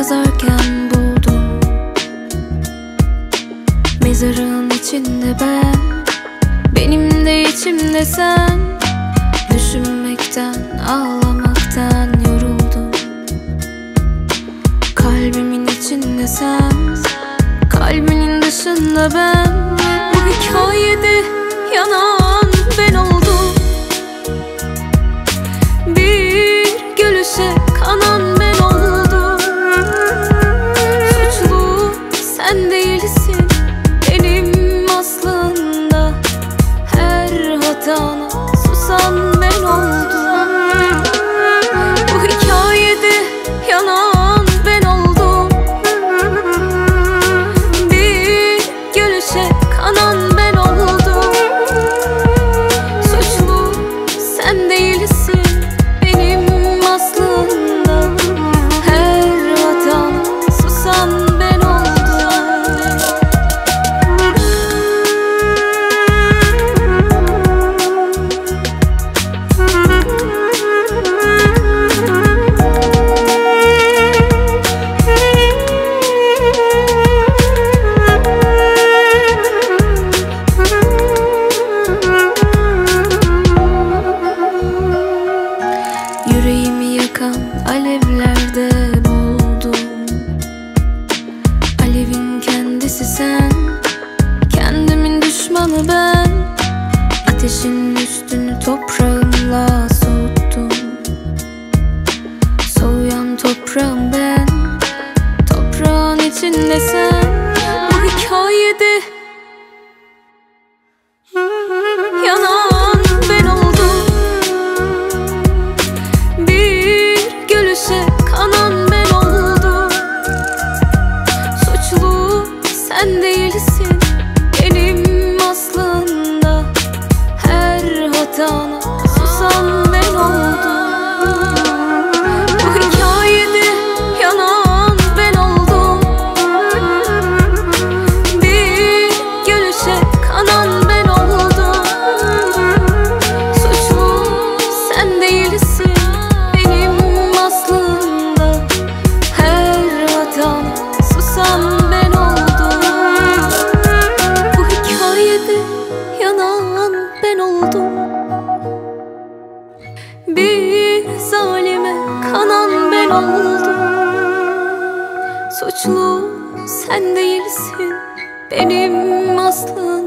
kazarken buldum. Mezarın içinde ben, benim de içimde sen. Düşünmekten, ağlamaktan yoruldum. Kalbimin içinde sen, kalbinin dışında ben. Bu hikayede yanan ben oldum. Bir gülüşe kanan ben oldum. Suçlu sen değilsin benim aslında. Her hatana susan ben oldum. Bu hikayede yanan ben oldum. Bir gülüşe kanan ben oldum. Suçlu sen değilsin benim aslında. Her hatana susan ben oldum. Yüreğimi yakan alevlerde boğuldum. Alevin kendisi sen, kendimin düşmanı ben. Ateşin üstünü toprağımla soğuttum. Soğuyan toprağım ben, toprağın içinde sen. Bu hikayede yanan ben oldum. Bir gülüşe kanan ben oldum. Suçlu sen değilsin benim aslında. Her hatana susan ben oldum. Bu hikayede yanan ben oldum. Bir gülüşe kanan ben oldum. Suçlu sen değilsin benim aslında. Her hatana susan ben oldum. Bu hikayede yanan ben oldum. Bir zalime kanan ben oldum. Suçlu sen değilsin benim aslında.